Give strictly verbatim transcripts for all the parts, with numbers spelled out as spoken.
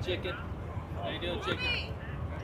chicken? How you doing, chicken?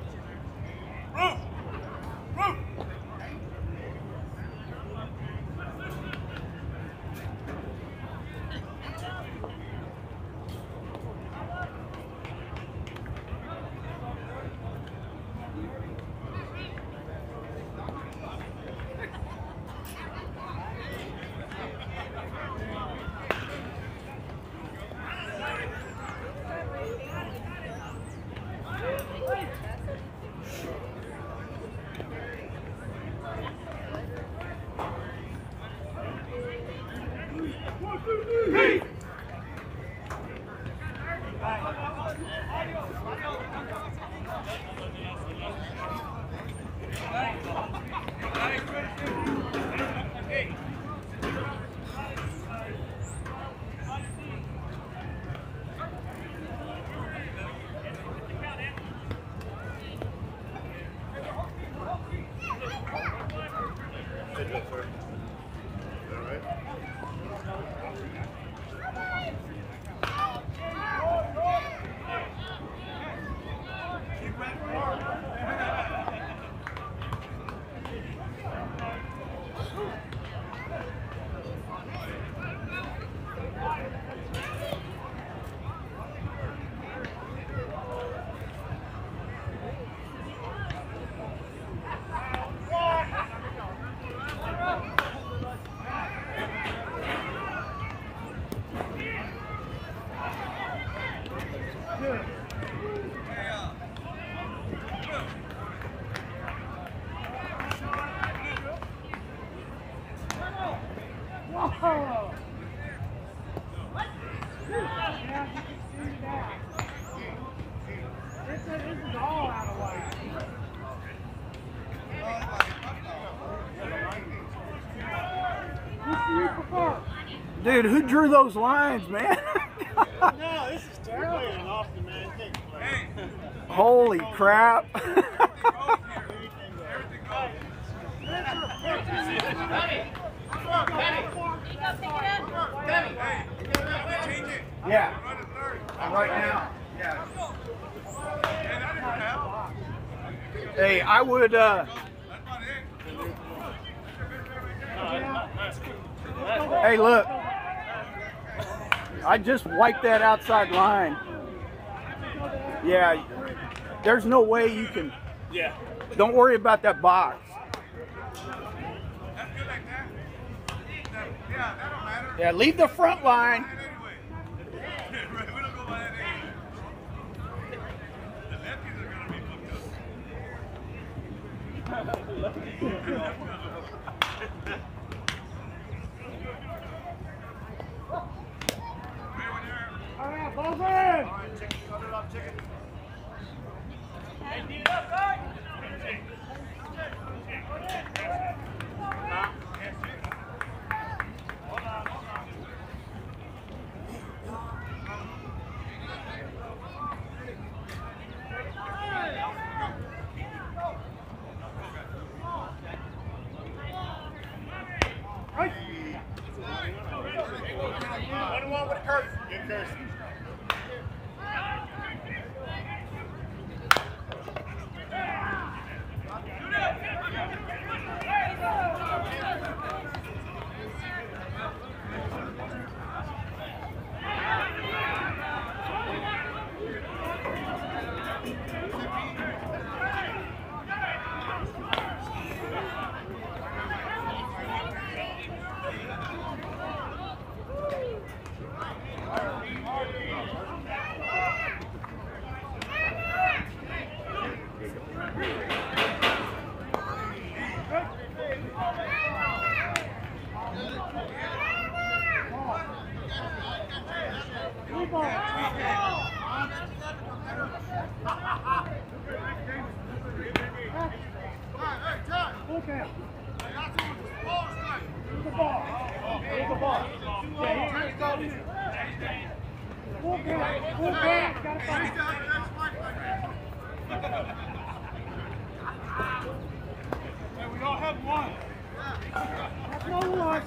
Dude, who drew those lines, man? No, this is terrible. Austin, man. Holy crap. Yeah. Right now. Yeah. Hey, I would uh Hey, look. I just wiped that outside line. Yeah. There's no way you can. Yeah. Don't worry about that box. Yeah, leave the front line. All right, balls in. All right, chicken, cut it up, chicken. Hey, beat it up, guys. One with a curse. Get curse. We all have one. That's no one.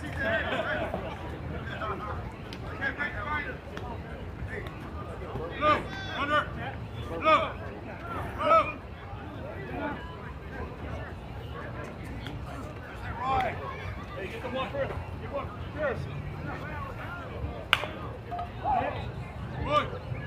Look. Under. Look. Look. Right. Hey, get the one first. Get one first. Good.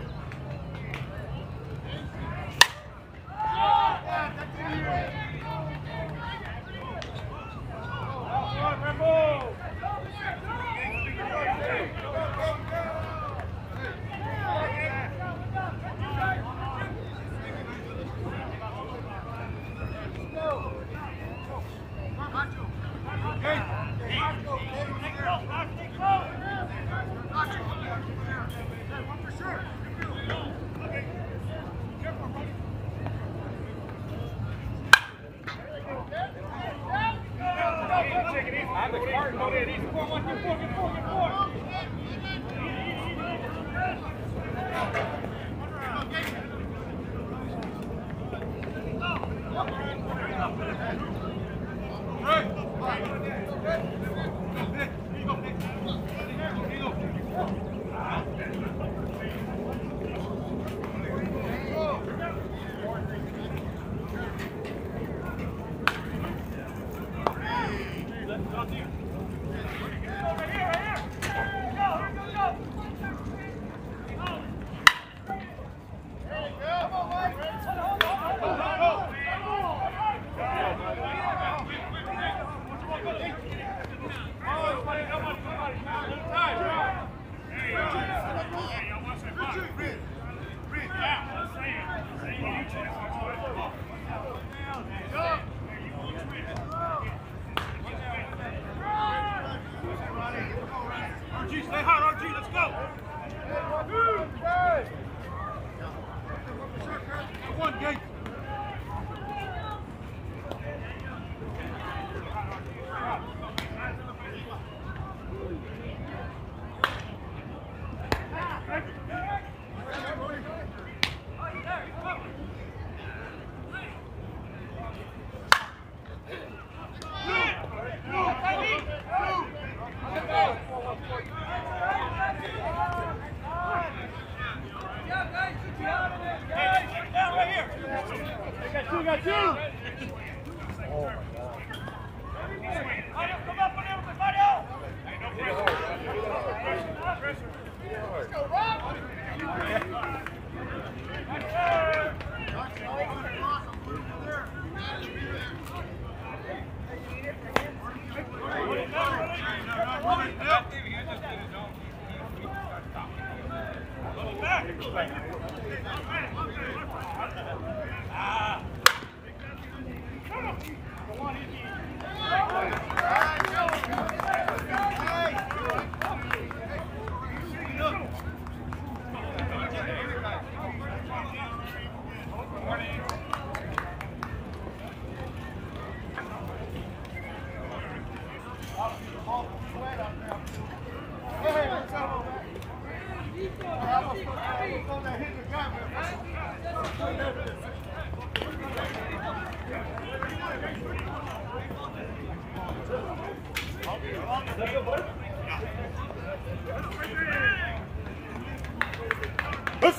What's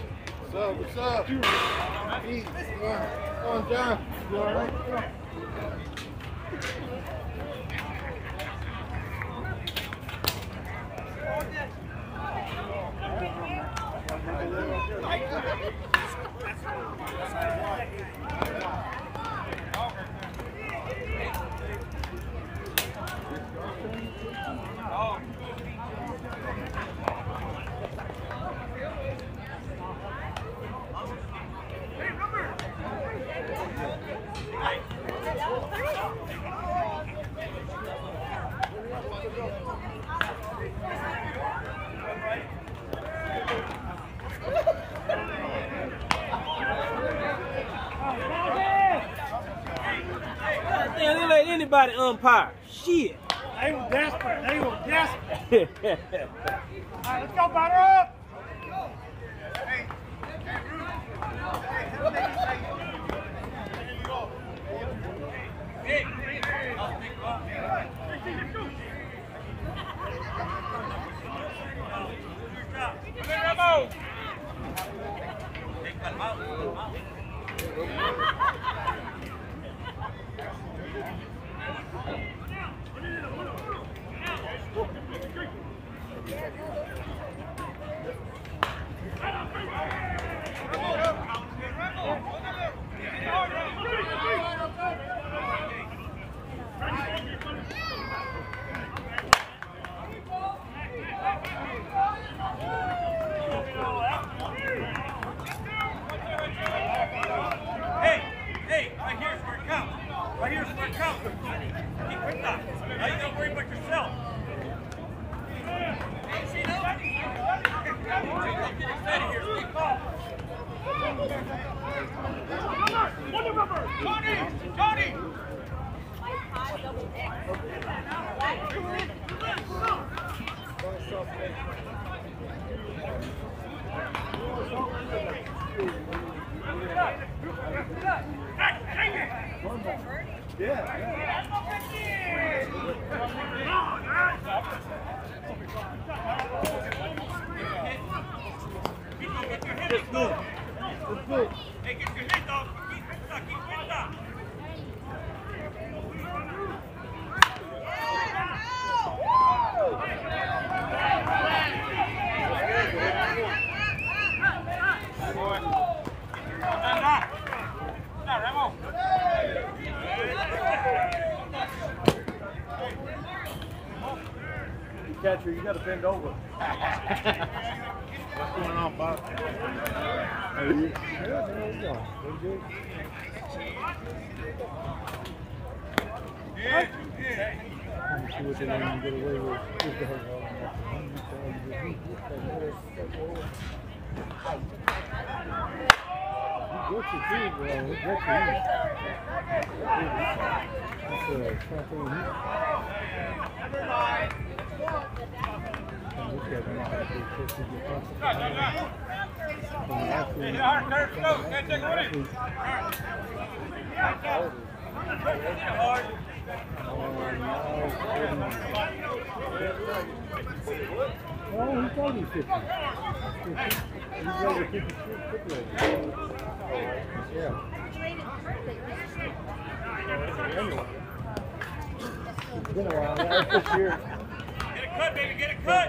up? What's up? Eat. Come on, John. You all right? Damn, they let anybody umpire. Shit. They were desperate. They were desperate. All right, let's go, batter up. Hey, Catcher, you got to bend over. What's going on, Bob? How are you? Yeah, there we go. We're good. Yeah, Let me see what they let me get away with. Just the hell What you do, bro? What you do? That's a trampoline. This guy's not going to be quick to get Oh, he's only fifty. He's over fifty-six. Yeah. It's been a while. That was this year. Get a cut, baby, get a cut!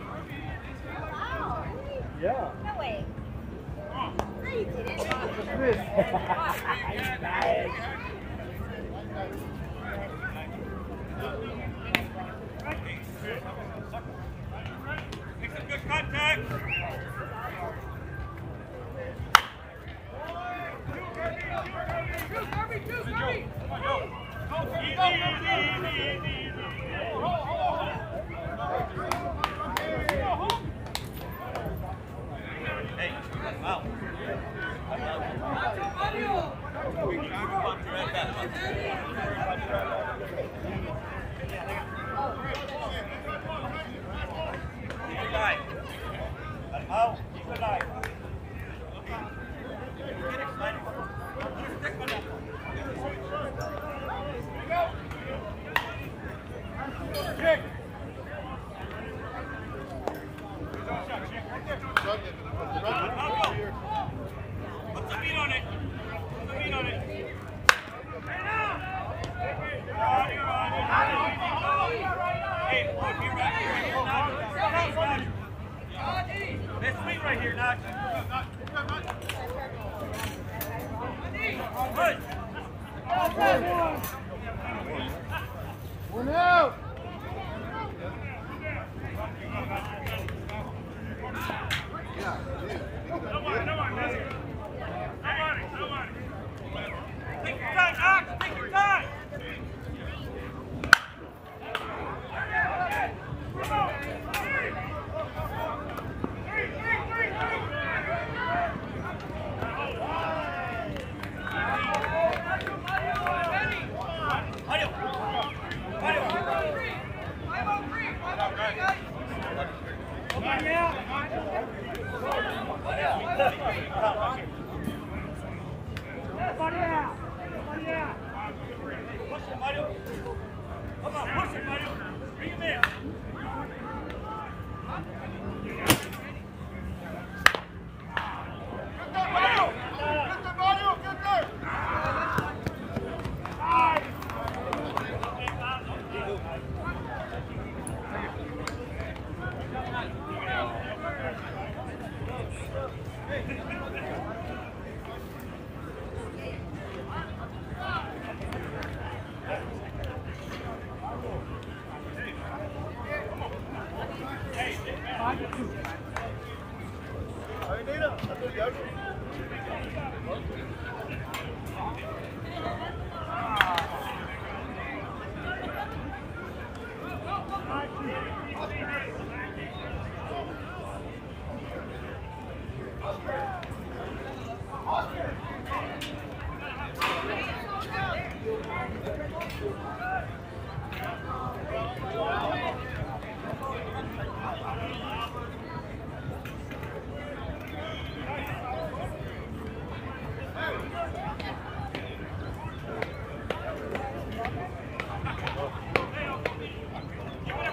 Yeah. No way. No, you didn't. Make some good contact! Hey, wow. Out, keep it alive. Kick. Put some meat on it. Put some meat on it. Hey, look, you're right here. This sweet right here, Knox. Good. One out. Nobody, nobody, nobody. Take your time, Knox. Take your time. Come on, push it, Mario. Bring him in.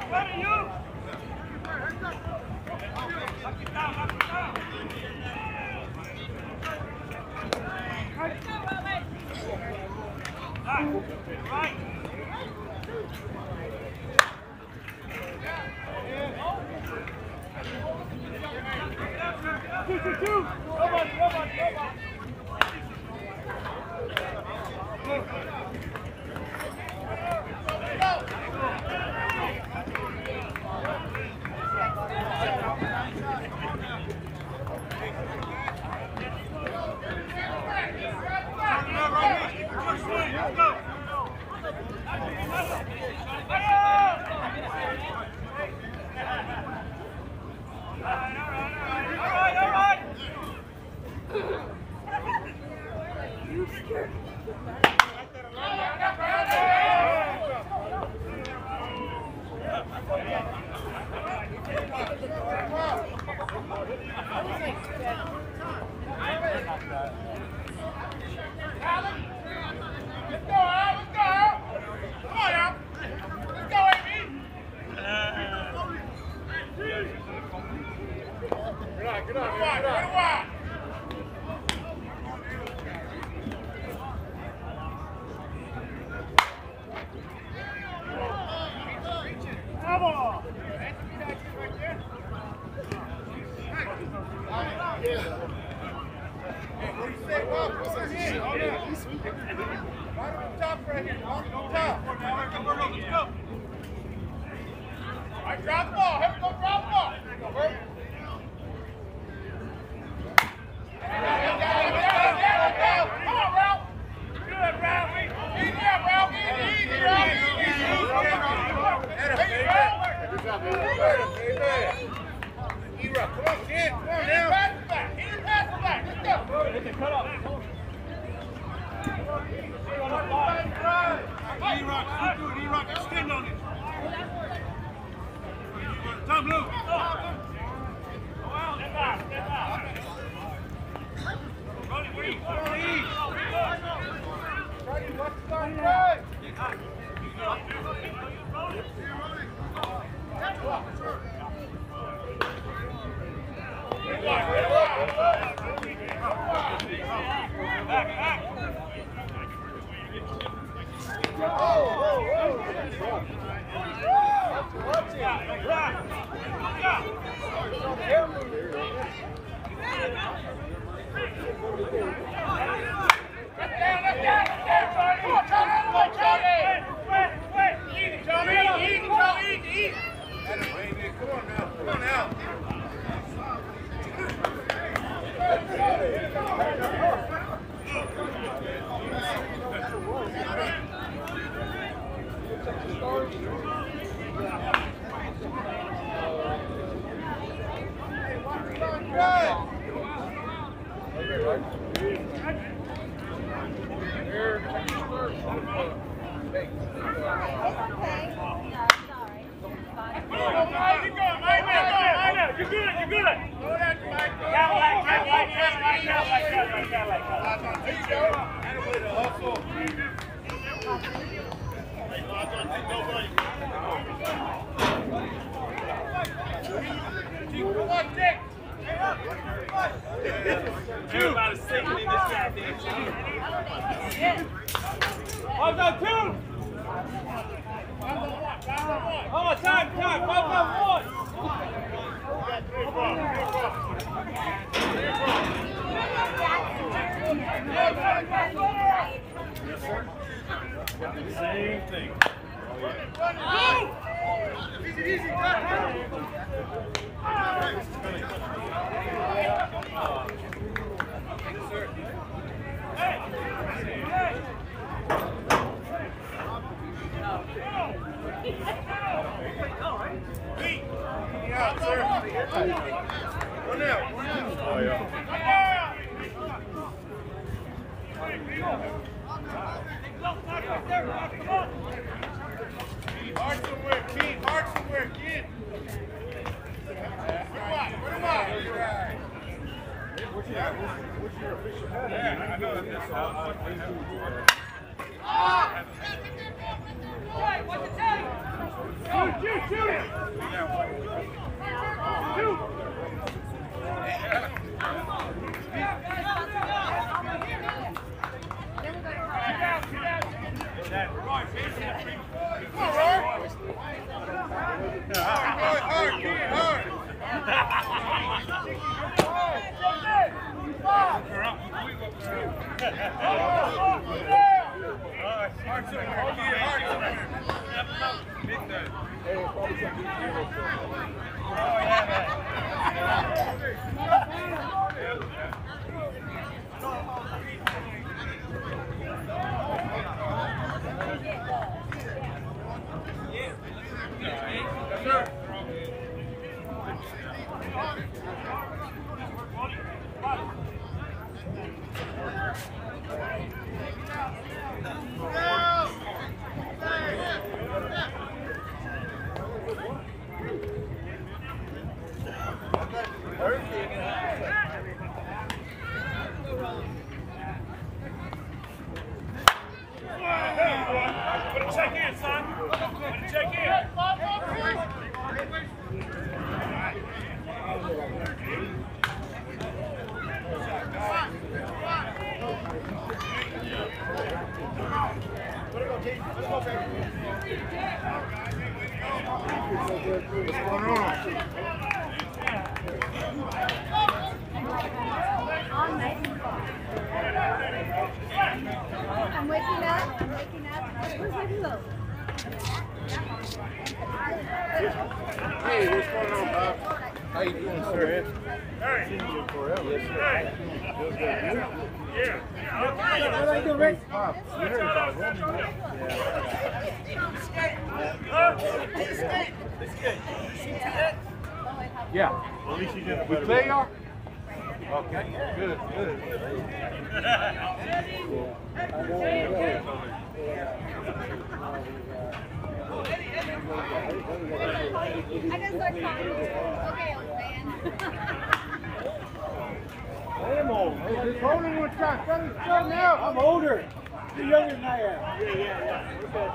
Go! Shoot, shoot it! Shoot! Check in, son. Check in. What's going on? I'm waking up. I'm waking up. Where's my pillow? Hey, what's going on, Bob? How you doing, sir? Hey. Seen you forever. Yes, sir. Hey. Feels good. You? Yeah. What are you doing, Rick? Bob, you heard about Roman, right? Yeah. At least you did it We better. play y'all? Okay, good, good. I just start calling you. Okay, old man. I am old. Hey, just hold him one shot. Tell him something else. I'm older. You're younger than I am. Yeah, yeah, yeah. Okay.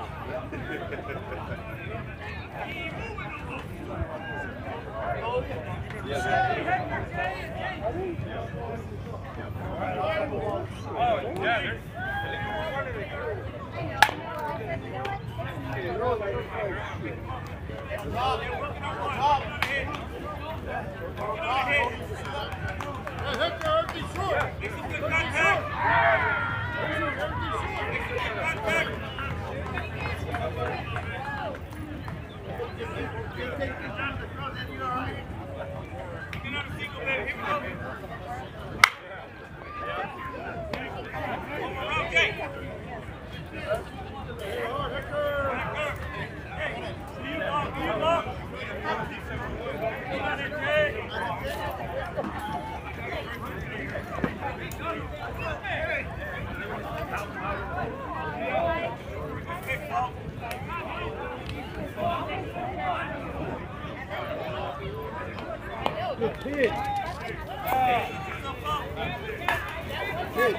Oh, yeah. There's... Good kid. Kid.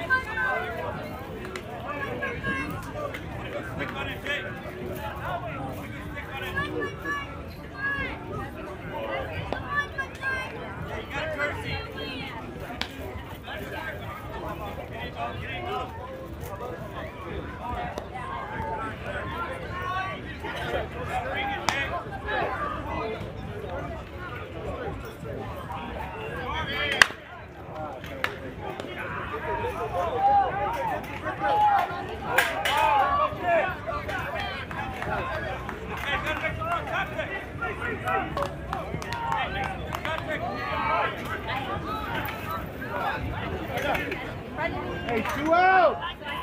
Hey, two out!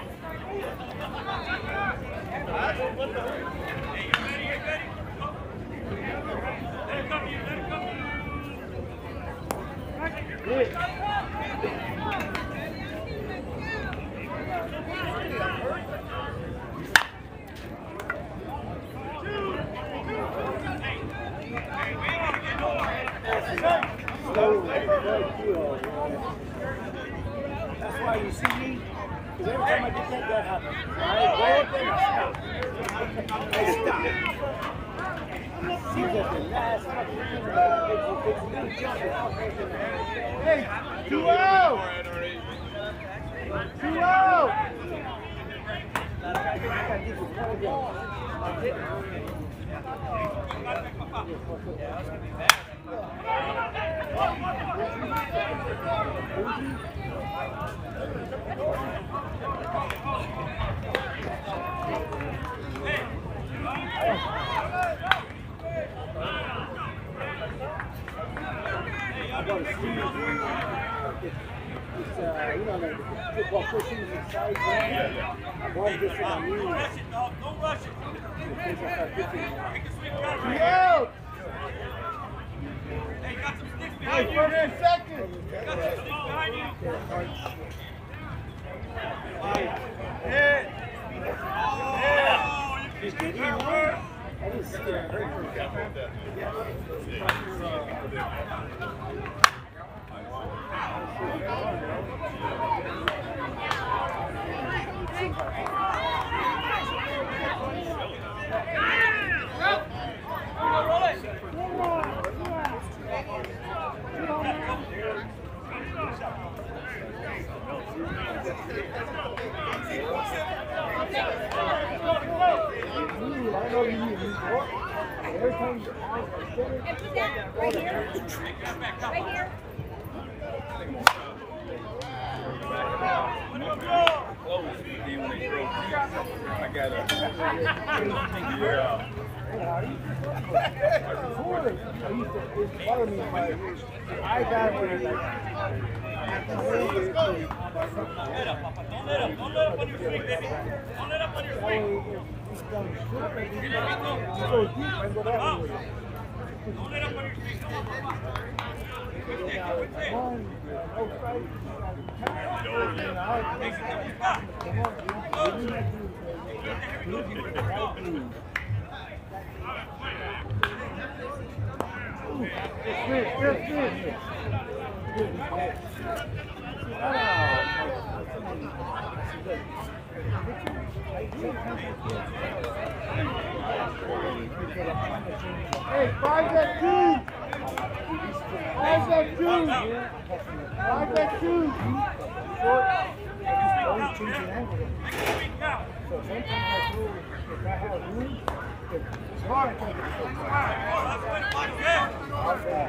Good. That's why you see me, because every time I get that, that happens. I go up there and stop. I stop. Hey, two out! Two out! It's, uh, you know, like football pushing inside. I want this in my knees. Don't rush it, dog. Don't rush it. Out! Hey, got some sticks Hey, behind you. first and second! Got some sticks behind you. Hit! Oh, you can get her word. I didn't see it. And put that right here. Right here. I got it. I got it. Don't let up, Papa. Don't let up. Don't let up on your feet, baby. Don't let up on your feet. Don't let up on your feet. Hey, five that two! Five that two! Five that two! Short. Always changing angle. So sometimes I feel if I have room, it's hard to take it. How's that?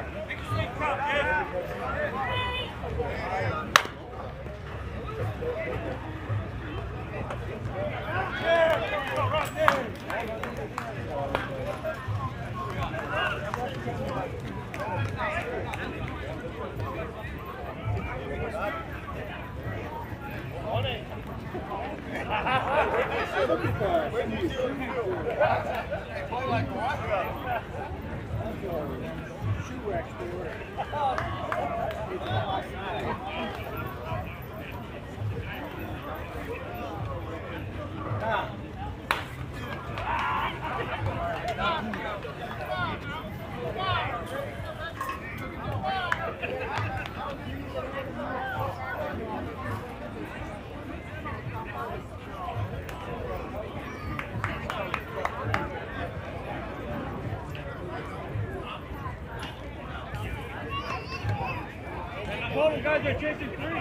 All the guys are chasing three.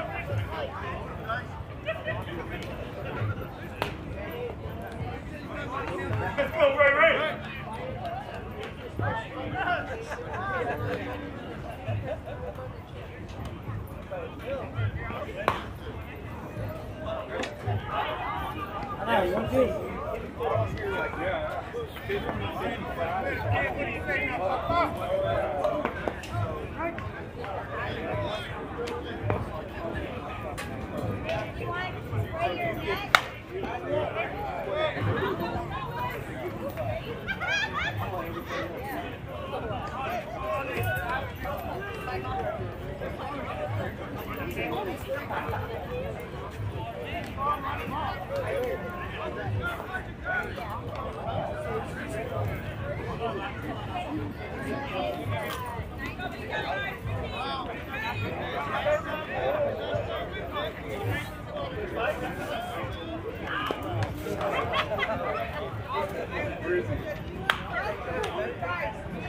Let's go, Ray Ray! Hey, one thing. Where is he?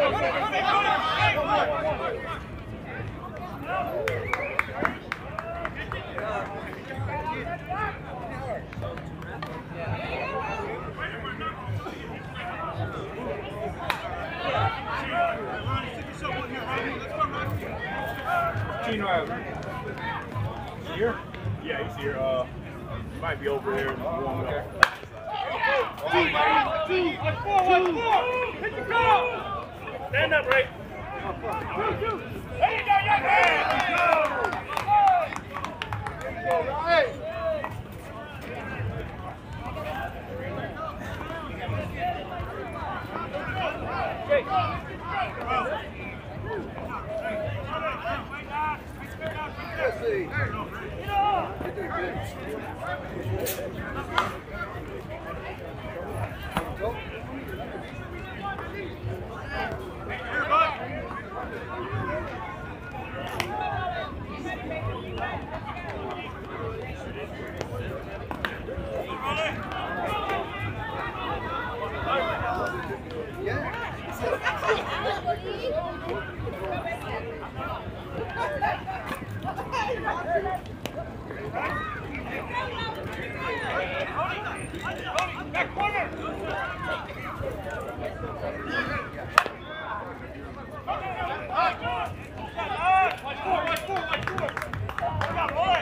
Chino out. Here? Yeah, he's here. Uh, he might be over there. Warming up. Two, two, watch four, watch four. Hit the goal. Stand up, Ray. There you go, young man. Go, right. Let's see. Back corner! Watch four, watch four, watch four! Come on, boy!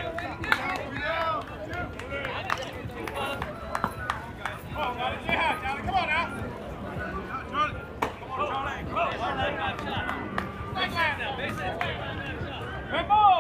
Come on, Johnny, stay high, Johnny, come on now! Johnny! Come on, Johnny! Back line now, bases! Red ball!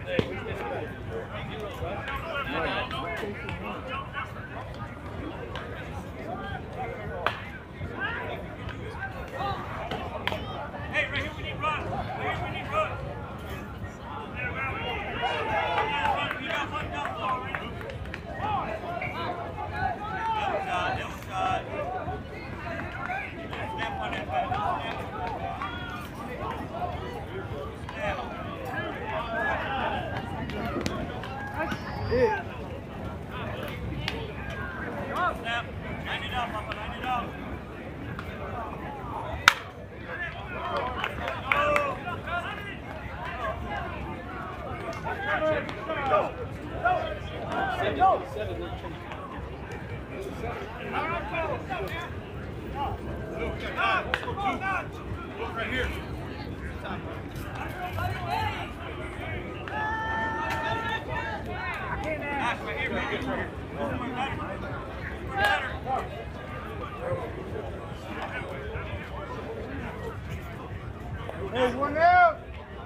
There's one out.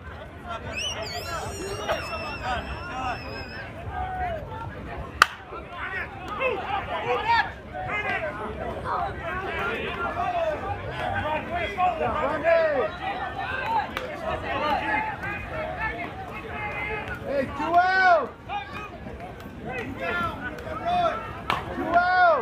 Hey, two out. Two out.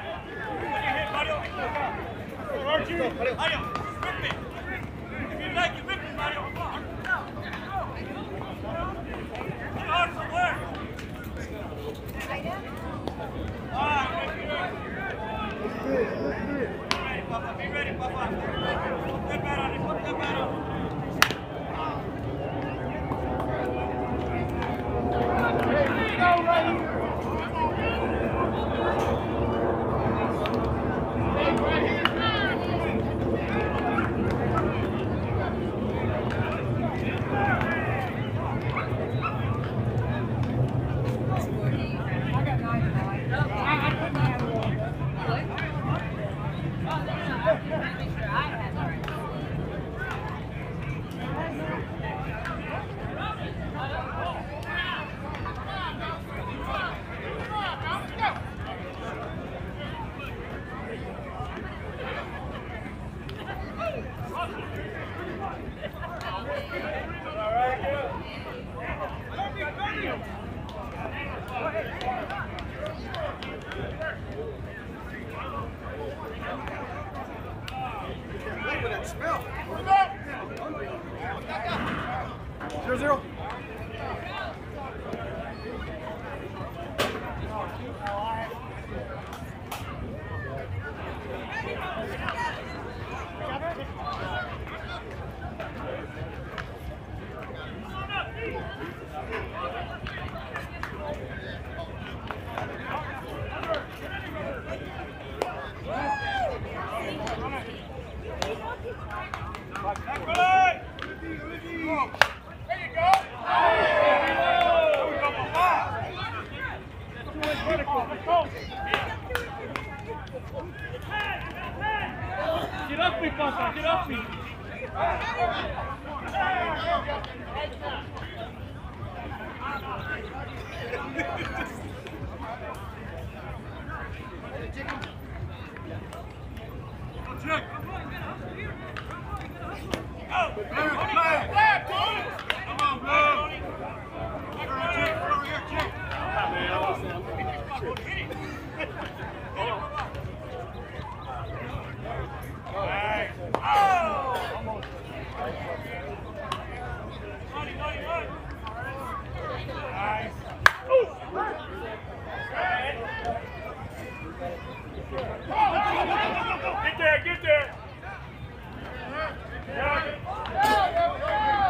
Be ready, Papa. Put that bat on it. Put that bat on it. Hey, go right here. Hey, right here. I got nine tonight. I, I couldn't have one. Make sure I have it. Zero, zero. Get off me, Papa. Get off me. Check. Get there, get there.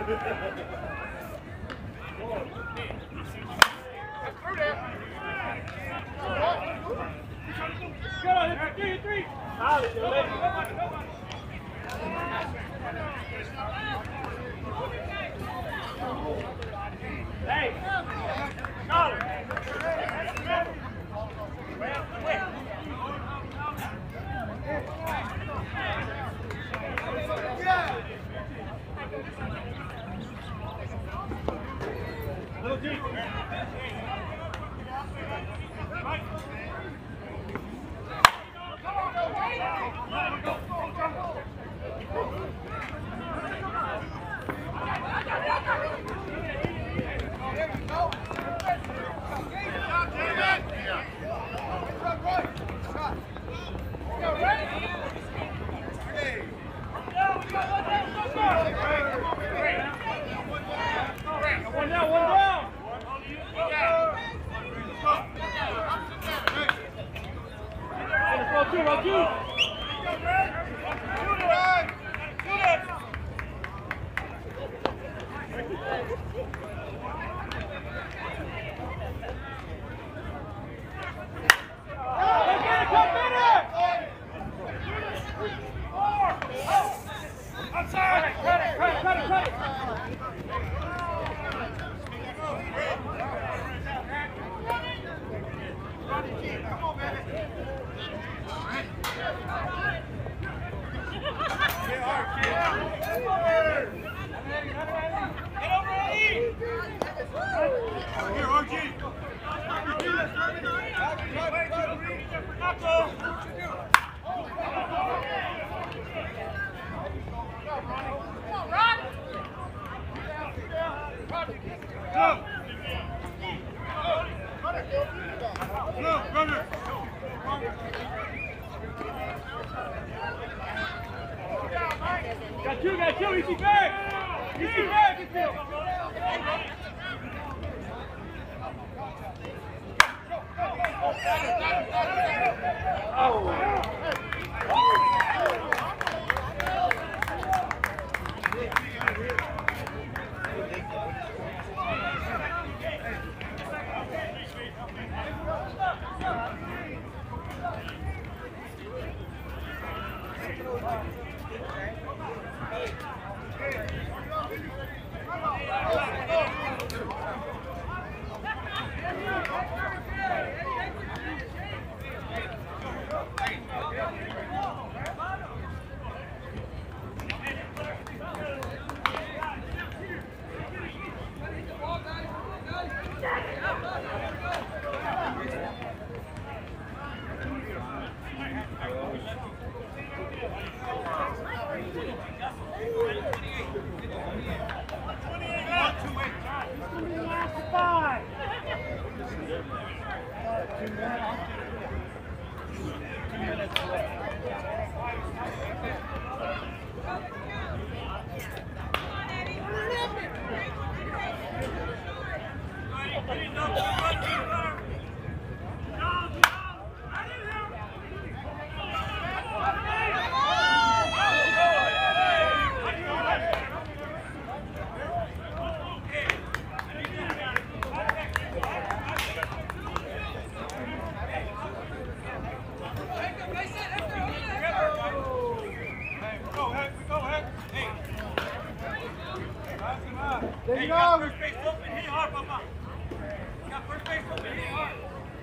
Got you, got you, easy back! Easy back, get you! There you go. First base open, hit it hard, Papa. Got first base open, hit it hard.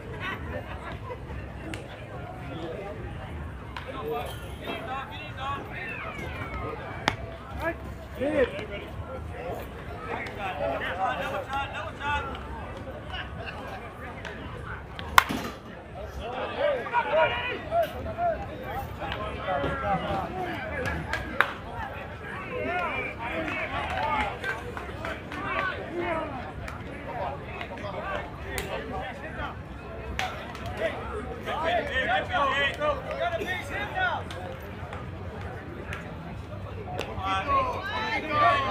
Get in, dog. Get in, dog. Right. Hit it. Double shot, double shot. Got a base hit now.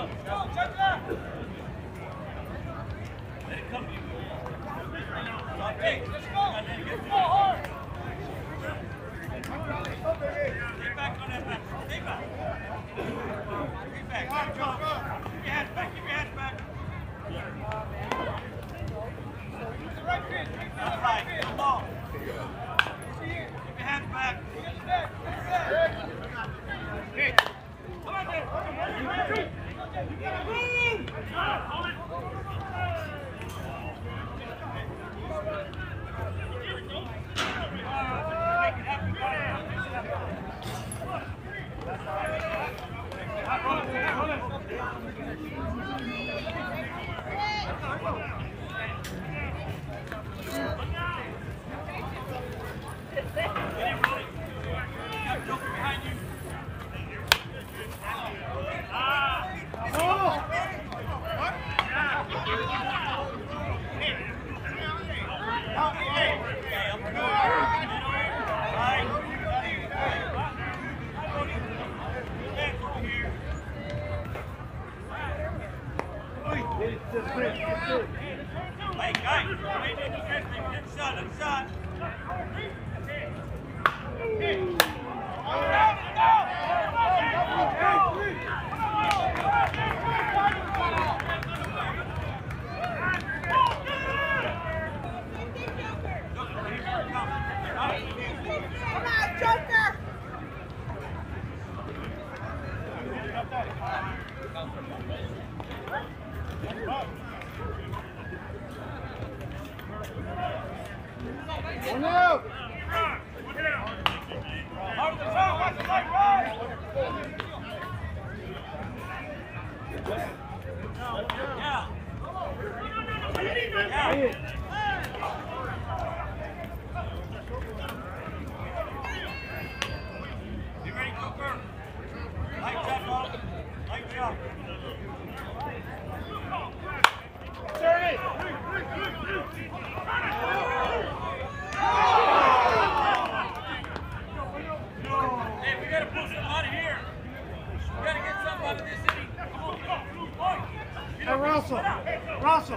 Hey, Russell, Russell,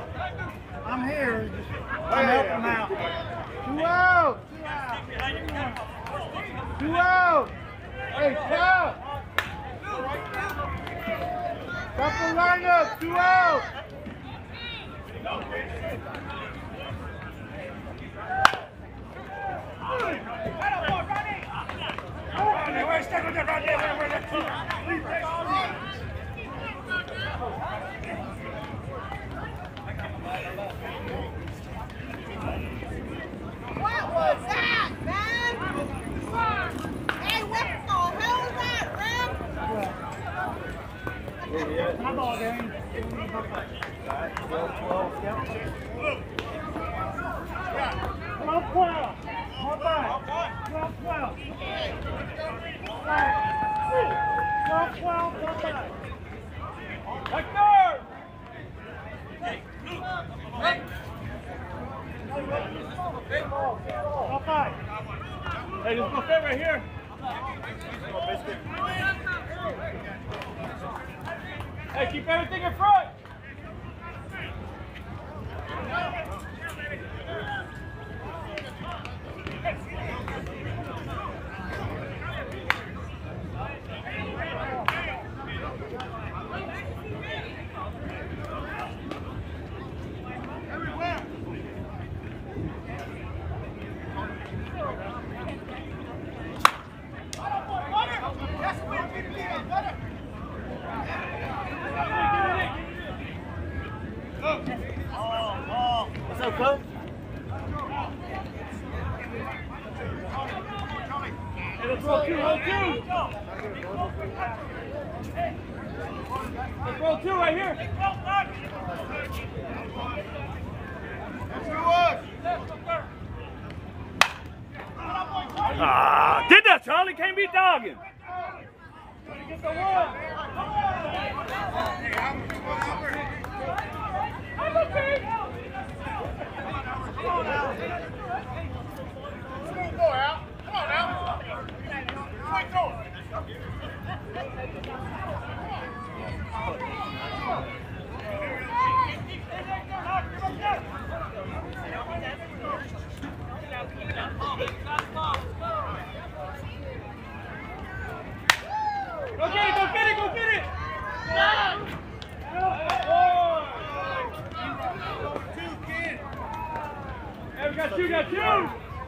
I'm here. I'm helping out. Two out. Two out. Hey, stop. Stop the lineup. Two out. What was that, man? Hey, what the hell was that, man? My ball game. twelve twelve. More back. twelve twelve. twelve twelve. More back. Hector! Hey, just go fit right here. Hey, keep everything in front. What's up, coach? Hey, let's roll two, roll two. Let's roll two right here. Ah, did that, Charlie? Can't be dogging. Get the one. I'm okay. Come on now. Go out. Come on now. Quick, go. two, got two.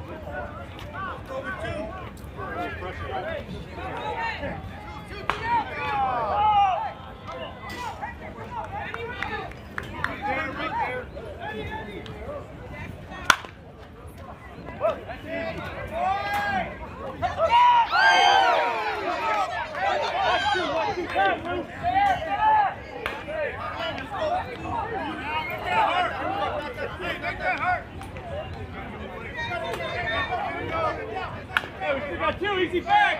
Hey, we still got two, easy back!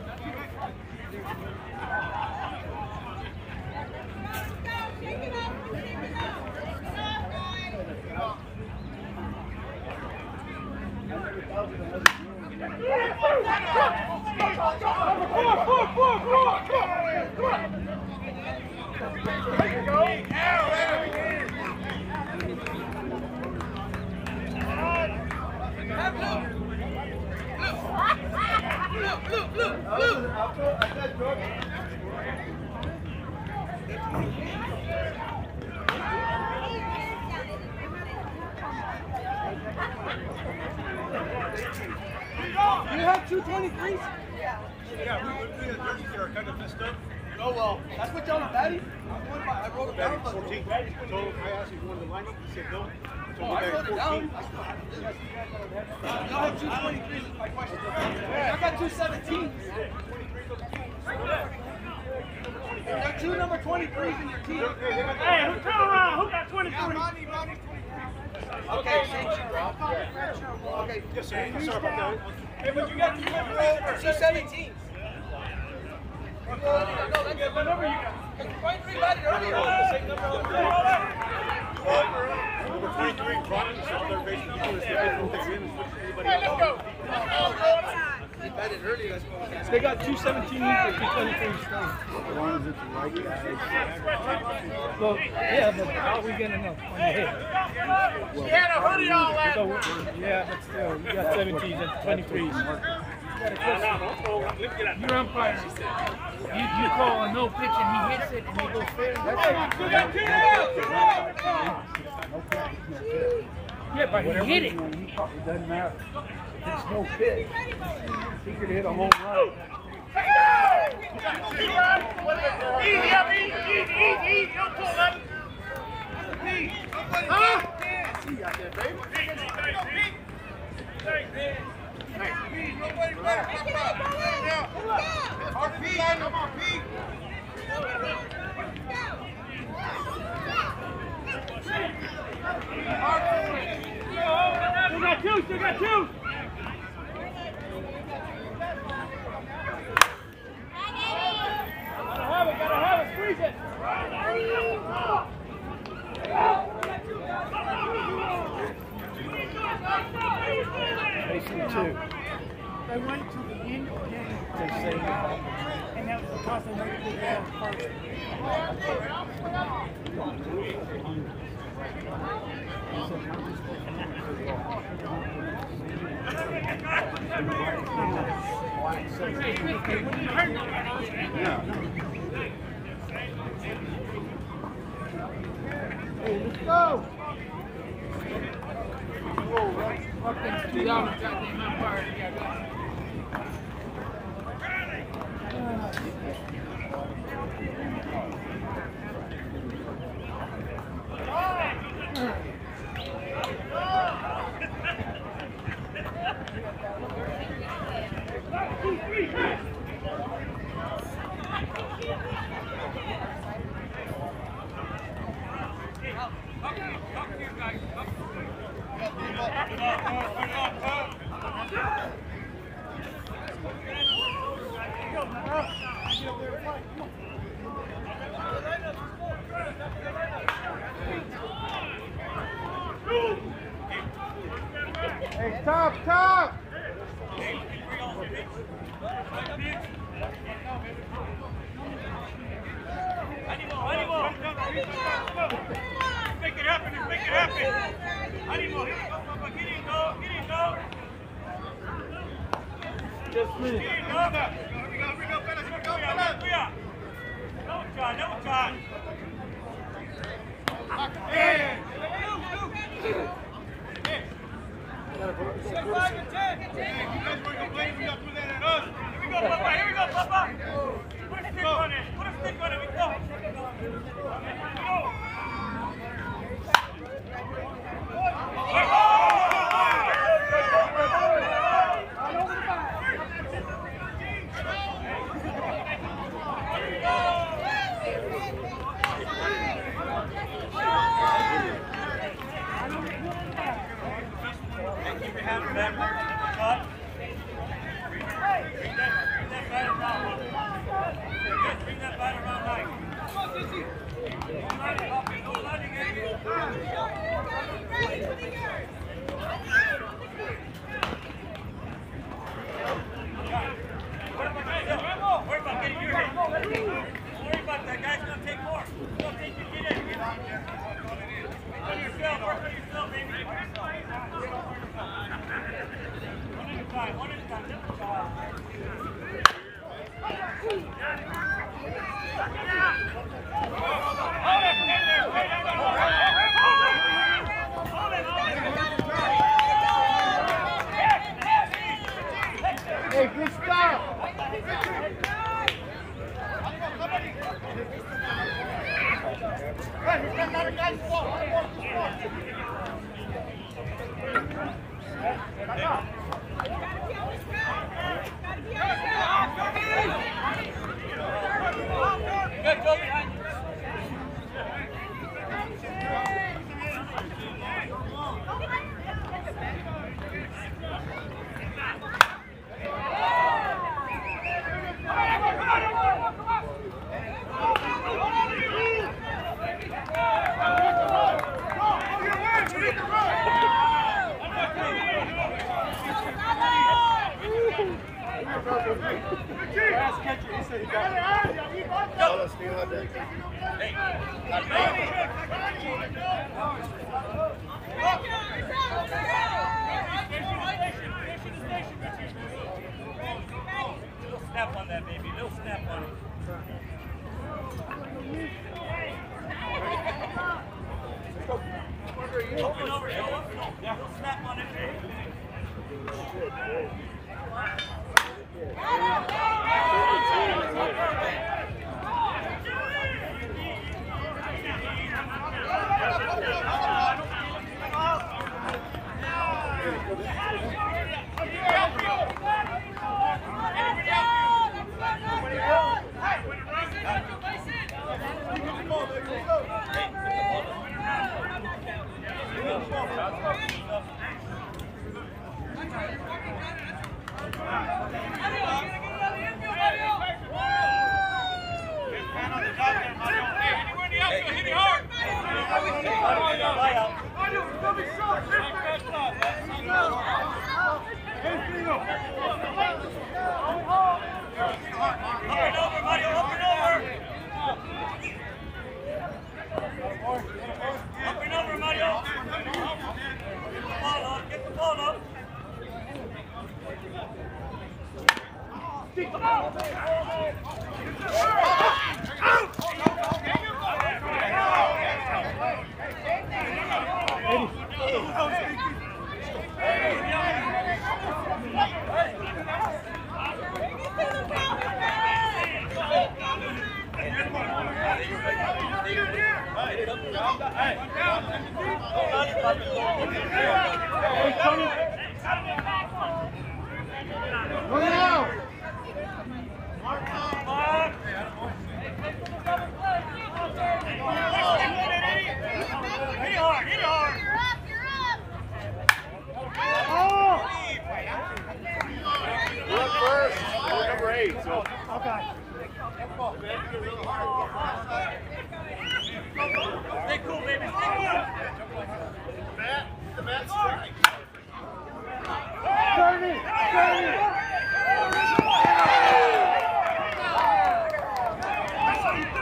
Four, four, four, four, four! There you go! Look, look, look, look! You have two twenty-threes? Yeah, we were doing the jerseys that are kind of messed up. Oh, well, that's what y'all batting. I wrote it down, but... fourteen. So I asked if you wanted to line up. He said no. So Oh, we I got wrote it down. fourteen. Y'all have two twenty-threes is my question. I got two seventeens. There are two number twenty-threes in your team. Hey, who turn around? Who got twenty-three? Okay, okay. Yes, sir. Sorry about that. Hey, but you got two twenty-three. Two seventeens. No, that's What number you got? twenty-three batted earlier. Number twenty-three, Ronnie, the third baseman. He was the best that's in. Hey, let's go. They batted earlier. That's what I was They got two seventeen each, two twenty-threes. Well, yeah, but how are we getting enough on the head? He had a hoodie on last So, yeah, but still, you got seventeens and twenty-threes. You're umpire. You, you call a no pitch and he hits it and he goes fair. That's you got two now! Yeah, but he hit it. It doesn't matter. It's no pitch. He could hit a home run. Easy up, easy, easy, easy, easy. Don't pull that. Huh? See you out there, baby. Thanks, man. Nobody better come out. Our Pete, come on, Pete. Still got two, still got two. Gotta have it, gotta have it, squeeze it. Basically two. They went to the end of the game. They say And that was because they made the game first. Hey, let's go. Fucking two dollars, goddamn umpire. Hey, top, top. Make it happen, make it happen. Animo, get in, go, get in, go. Just me. Get in, go. Here we go, here we go, fellas, here we go, fellas. Double try, double try. Yeah. Snap on that, baby. Little snap on it. Open over, yo. Little snap on it, baby. Stay cool, baby. Stay cool. Matt, the Matt strike. Turn it! Turn it! That's how you do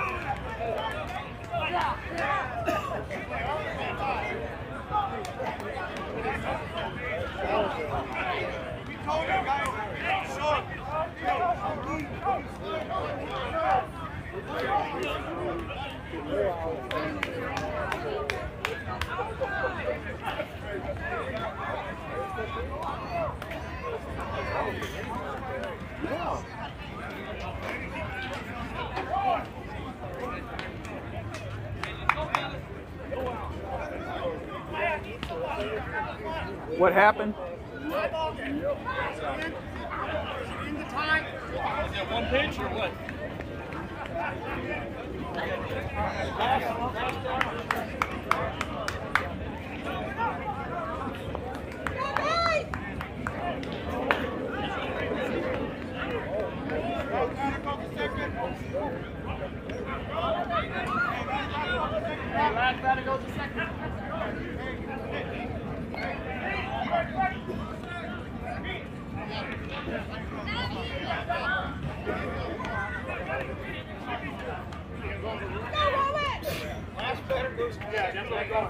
it. We told you guys. Short. What happened? Is it one pitch or what? Last batter goes to second. Last batter goes to yeah, that's what I got.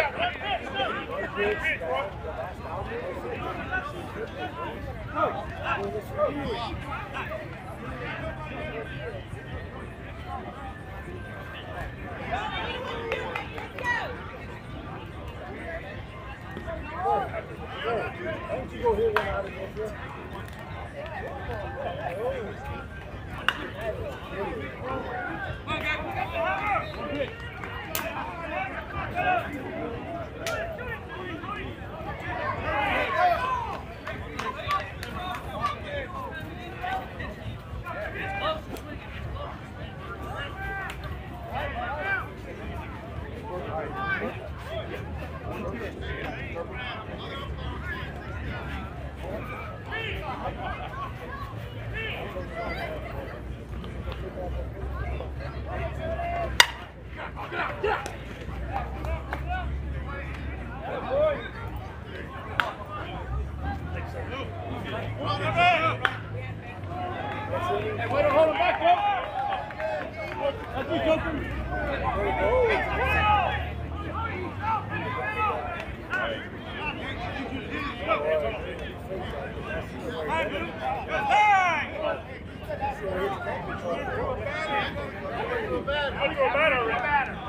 Hey, Why don't you go hit one out of there? Hey, way to hold him back, bro. That's me, Joker. How do you go batter, Rick?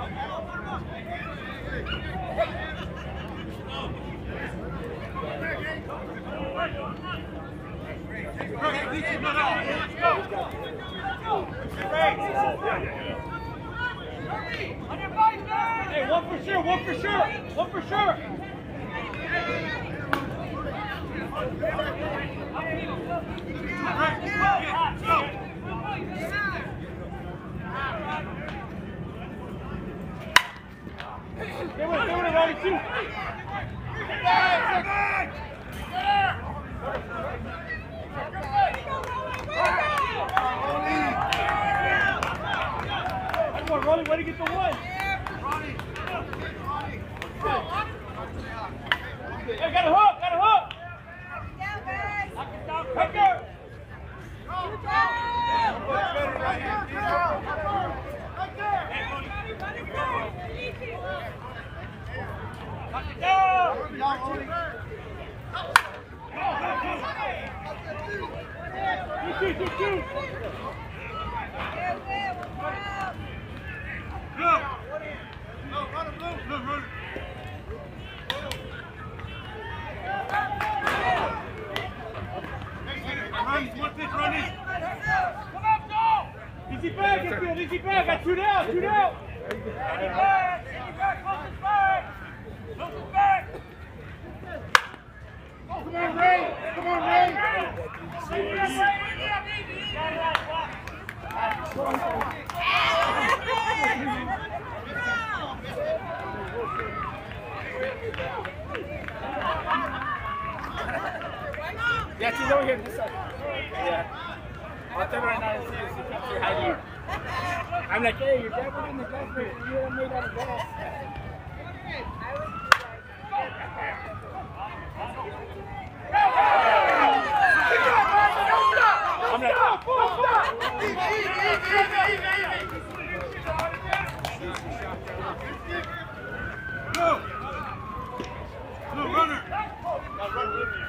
Hey, one for sure, one for sure, one for sure. Get with it, get with it, Ronnie, two. Come on, Ronnie, way to get the one. Hey, got a hook, got a hook. Right there. Two, two, two. Go. No, run it, blue. No, run it. Run, one pitch, run it. Come on, go. Easy back, Infield, easy back. Got two down, two down. Easy back, easy back, close his back. Close his back. Come on, Ray. Come on, Ray. Yeah, she's over here this side. Yeah. I'll turn right now and see if she comes say hi to you. I'm like, hey, your dad was in the classmate. You were made out of glass. I'm like, stop, stop. Easy, easy, easy, Go. Go, runner. Now run with me.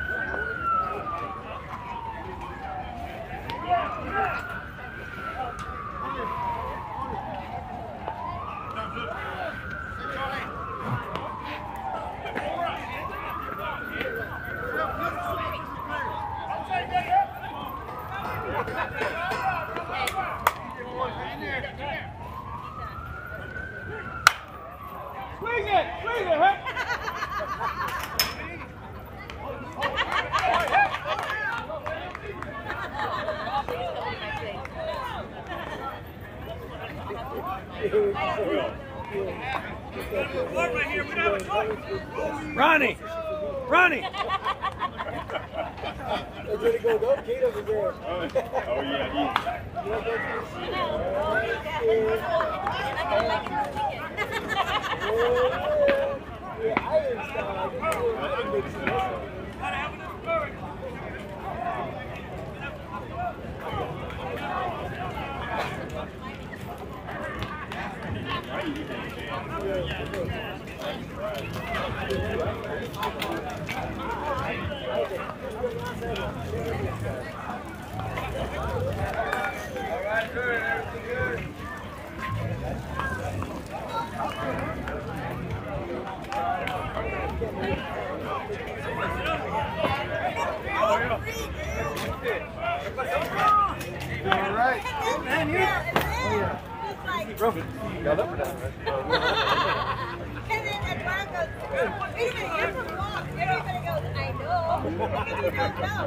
Swing it! Swing it, huh? Ronnie! Ronnie! That's where to go. Go, Kate over there. Oh, oh yeah, Yeah, Iron style. That makes sense. Yeah. right. Man, here. Got up for that, and then Edward goes, wait a minute, you're from Walk. Everybody goes, I know. Because you don't know.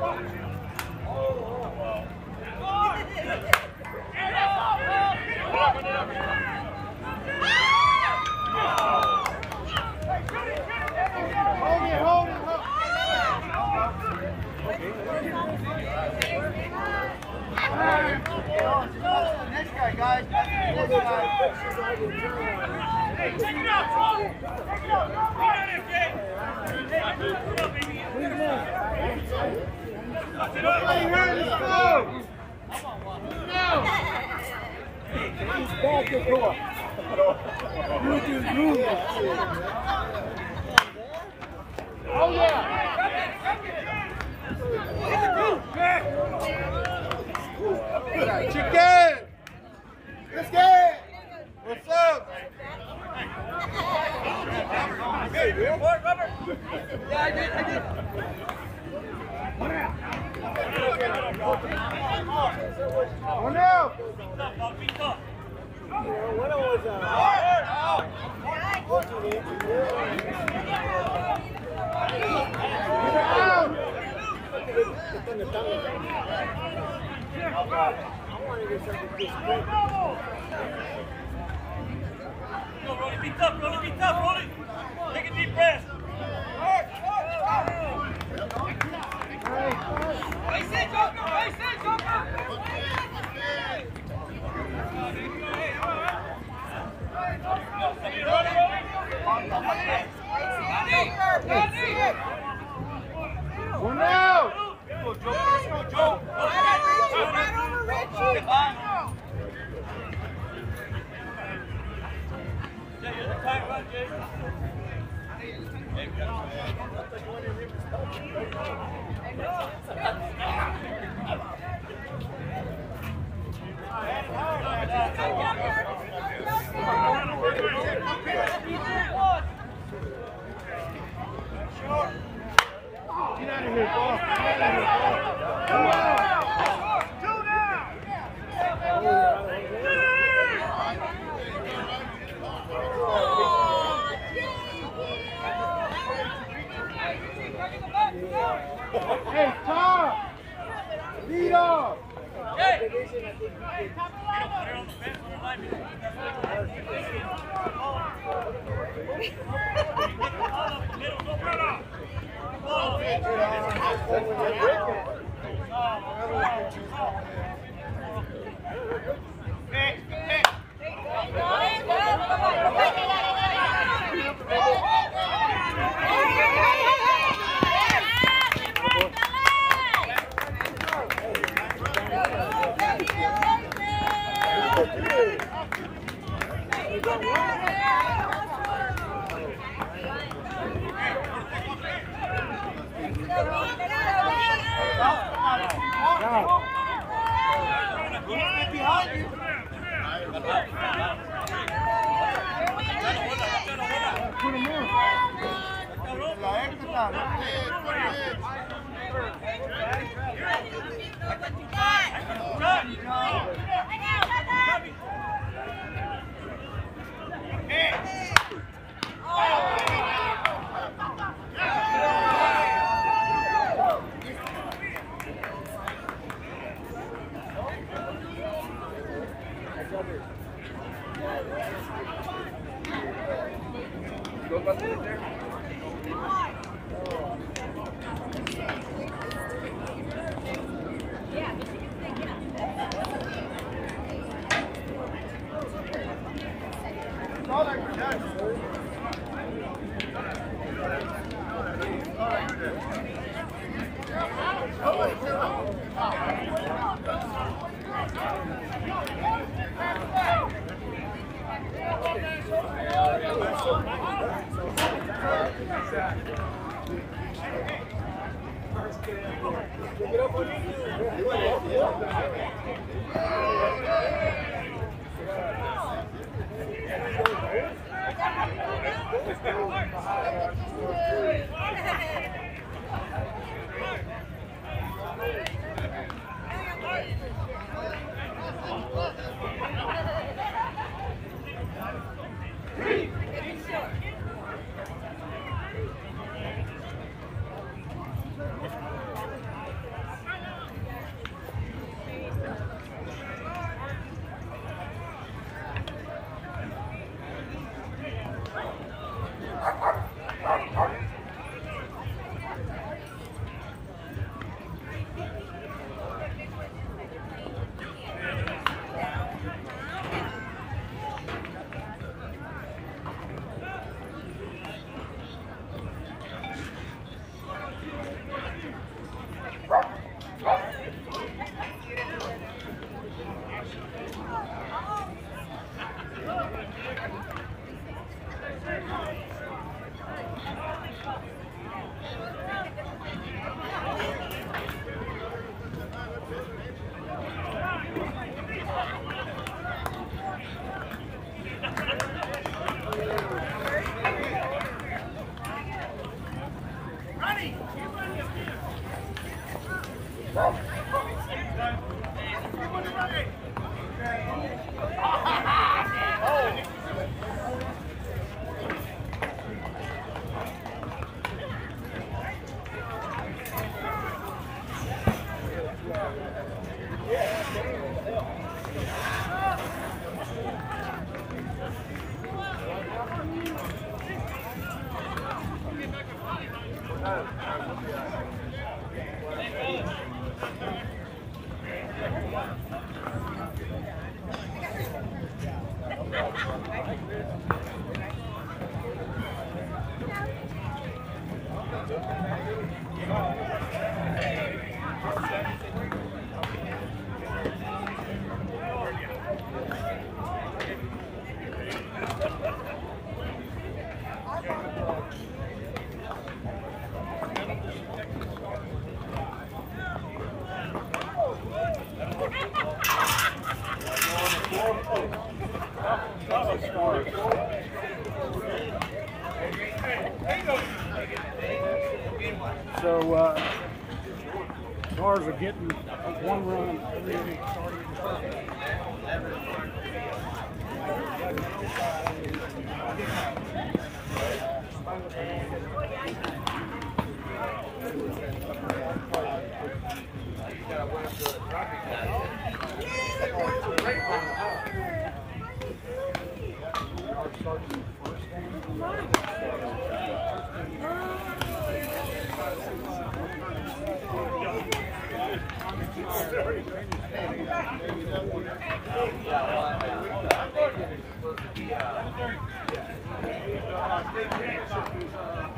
Hold it, hold it, hold it. Next guy, guys. Next guy. Hey, take it out, Paul! Take it out! Get out of here, Everybody hurt, let's go. He's back the door. You do move. Oh yeah. Chicken. Let's get it. What's up? Hey, Robert, Robert! Yeah, I did, I did. One out. One out. Beat up, One out was out. Go, Rolly, beat up, Rolly, beat up, Rolly! Take a deep breath! Face it, Joker! Face it, Joker! One out. Go, Joe! Let's go, Joe! Right over Richie! Yeah, you're the tight one, Jay. Get out of here, ball. Get out of here, ball. Come on. Two now! Hey, Tom. Lead off. Hey! So, uh, Stars are getting one run every inning starting. Yeah.